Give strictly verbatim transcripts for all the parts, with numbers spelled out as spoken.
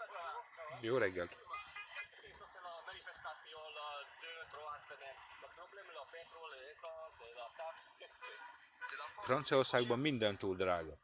Jó reggelt! Franciaországban minden túl drága.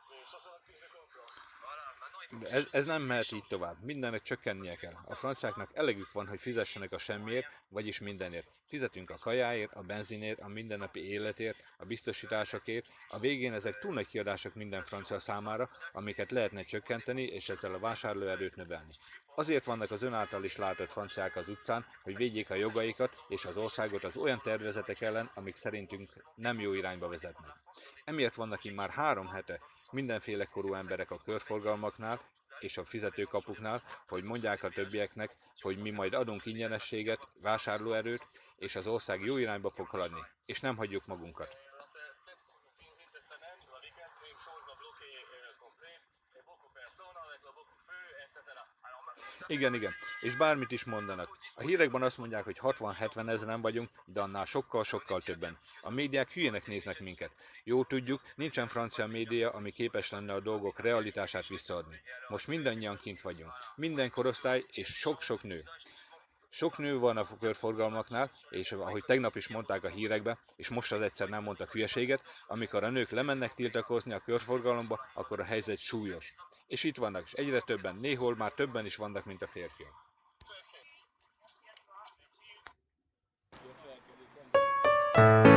De ez, ez nem mehet így tovább. Mindennek csökkennie kell. A franciáknak elegük van, hogy fizessenek a semmiért, vagyis mindenért. Fizetünk a kajáért, a benzinért, a mindennapi életért, a biztosításokért. A végén ezek túl nagy kiadások minden francia számára, amiket lehetne csökkenteni, és ezzel a vásárlóerőt növelni. Azért vannak az ön által is látott franciák az utcán, hogy védjék a jogaikat és az országot az olyan tervezetek ellen, amik szerintünk nem jó irányba vezetnek. Emiatt vannak immár három hete mindenféle korú emberek a körforgalmaknál és a fizetőkapuknál, hogy mondják a többieknek, hogy mi majd adunk ingyenességet, vásárlóerőt, és az ország jó irányba fog haladni, és nem hagyjuk magunkat. Igen, igen, és bármit is mondanak. A hírekben azt mondják, hogy hatvan-hetven ezeren vagyunk, de annál sokkal-sokkal többen. A médiák hülyének néznek minket. Jó tudjuk, nincsen francia média, ami képes lenne a dolgok realitását visszaadni. Most mindannyian kint vagyunk. Minden korosztály és sok-sok nő. Sok nő van a körforgalmaknál, és ahogy tegnap is mondták a hírekbe, és most az egyszer nem mondtak hülyeséget, amikor a nők lemennek tiltakozni a körforgalomba, akkor a helyzet súlyos. És itt vannak, és egyre többen, néhol már többen is vannak, mint a férfiak.